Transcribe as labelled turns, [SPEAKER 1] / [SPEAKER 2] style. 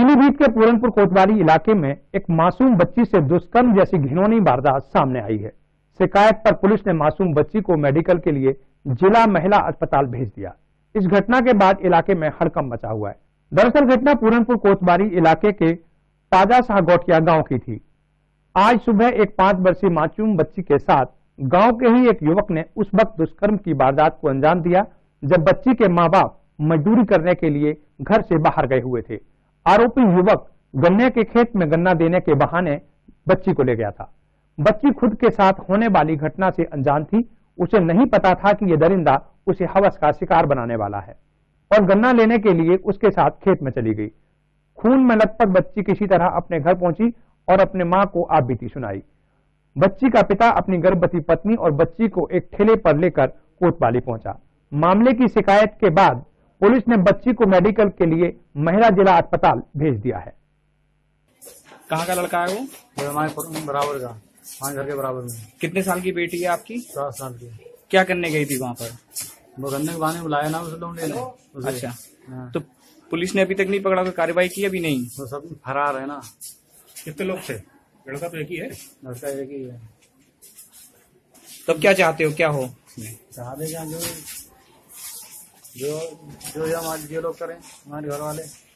[SPEAKER 1] पीलीभीत के पूरनपुर कोतवाली इलाके में एक मासूम बच्ची से दुष्कर्म जैसी घिनौनी वारदात सामने आई है। शिकायत पर पुलिस ने मासूम बच्ची को मेडिकल के लिए जिला महिला अस्पताल भेज दिया। इस घटना के बाद इलाके में हड़कंप मचा हुआ है। दरअसल घटना पूरनपुर कोतवाली इलाके के ताजा शाह गोटिया गांव की थी। आज सुबह एक 5 वर्षीय मासूम बच्ची के साथ गांव के ही एक युवक ने उस वक्त दुष्कर्म की वारदात को अंजाम दिया जब बच्ची के मां बाप मजदूरी करने के लिए घर से बाहर गए हुए थे। आरोपी युवक गन्ने के खेत में गन्ना देने के बहाने बच्ची को ले गया था। बच्ची खुद के साथ होने वाली घटना से अनजान थी। उसे नहीं पता था कि यह दरिंदा उसे हवस का शिकार बनाने वाला है और गन्ना लेने के लिए उसके साथ खेत में चली गई। खून में लथपथ बच्ची किसी तरह अपने घर पहुंची और अपने मां को आपबीती सुनाई। बच्ची का पिता अपनी गर्भवती पत्नी और बच्ची को एक ठेले पर लेकर कोतवाली पहुंचा। मामले की शिकायत के बाद पुलिस ने बच्ची को मेडिकल के लिए महिला जिला अस्पताल भेज दिया है।
[SPEAKER 2] कहाँ का लड़का है वो?
[SPEAKER 3] हमारे बराबर का, हमारे घर के बराबर में।
[SPEAKER 2] कितने साल की बेटी है आपकी?
[SPEAKER 3] 7 साल की।
[SPEAKER 2] क्या करने गई थी वहाँ पर?
[SPEAKER 3] वो गन्ने के बहाने बुलाया ना उसे लोग लेने।
[SPEAKER 2] अच्छा,
[SPEAKER 3] हाँ।
[SPEAKER 2] तो पुलिस ने अभी तक नहीं पकड़ा, कोई कार्रवाई की? अभी नहीं।
[SPEAKER 3] वो सब फरार है ना।
[SPEAKER 4] कितने लोग थे? लड़का तो एक ही है।
[SPEAKER 3] लड़का एक ही है।
[SPEAKER 2] तब क्या चाहते हो, क्या हो?
[SPEAKER 3] चाहते क्या जो जो जो हमारे जो लोग करें हमारे घर वाले।